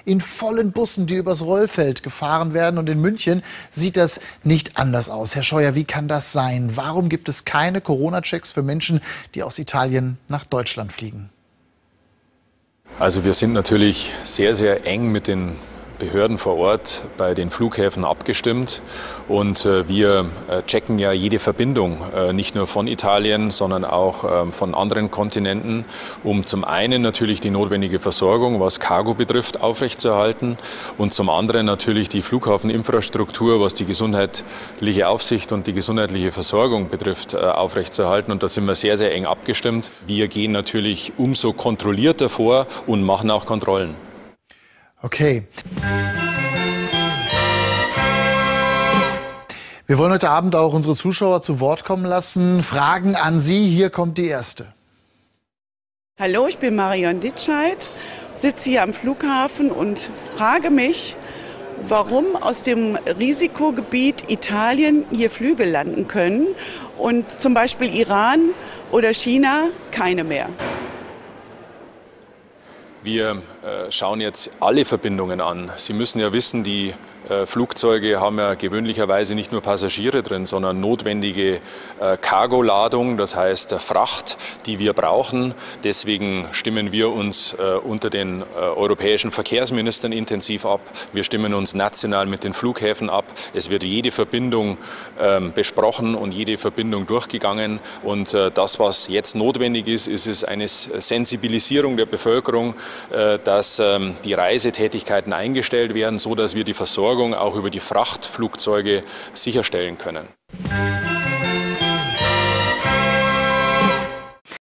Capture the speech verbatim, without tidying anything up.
in vollen Bussen, die übers Rollfeld gefahren werden. Und in München sieht das nicht anders aus. Herr Scheuer, wie kann das sein? Warum gibt es keine Corona-Checks für Menschen, die aus Italien nach Deutschland fliegen? Also wir sind natürlich sehr, sehr eng mit den Behörden vor Ort bei den Flughäfen abgestimmt und äh, wir äh, checken ja jede Verbindung, äh, nicht nur von Italien, sondern auch äh, von anderen Kontinenten, um zum einen natürlich die notwendige Versorgung, was Cargo betrifft, aufrechtzuerhalten und zum anderen natürlich die Flughafeninfrastruktur, was die gesundheitliche Aufsicht und die gesundheitliche Versorgung betrifft, äh, aufrechtzuerhalten. Und da sind wir sehr, sehr eng abgestimmt. Wir gehen natürlich umso kontrollierter vor und machen auch Kontrollen. Okay. Wir wollen heute Abend auch unsere Zuschauer zu Wort kommen lassen. Fragen an Sie, hier kommt die erste. Hallo, ich bin Marion Ditscheid, sitze hier am Flughafen und frage mich, warum aus dem Risikogebiet Italien hier Flüge landen können und zum Beispiel Iran oder China keine mehr. Wir äh, schauen jetzt alle Verbindungen an. Sie müssen ja wissen, die äh, Flugzeuge haben ja gewöhnlicherweise nicht nur Passagiere drin, sondern notwendige äh, Cargoladung, das heißt äh, Fracht, die wir brauchen. Deswegen stimmen wir uns äh, unter den äh, europäischen Verkehrsministern intensiv ab. Wir stimmen uns national mit den Flughäfen ab. Es wird jede Verbindung äh, besprochen und jede Verbindung durchgegangen. Und äh, das, was jetzt notwendig ist, ist es eine Sensibilisierung der Bevölkerung, dass ähm, die Reisetätigkeiten eingestellt werden, so dass wir die Versorgung auch über die Frachtflugzeuge sicherstellen können.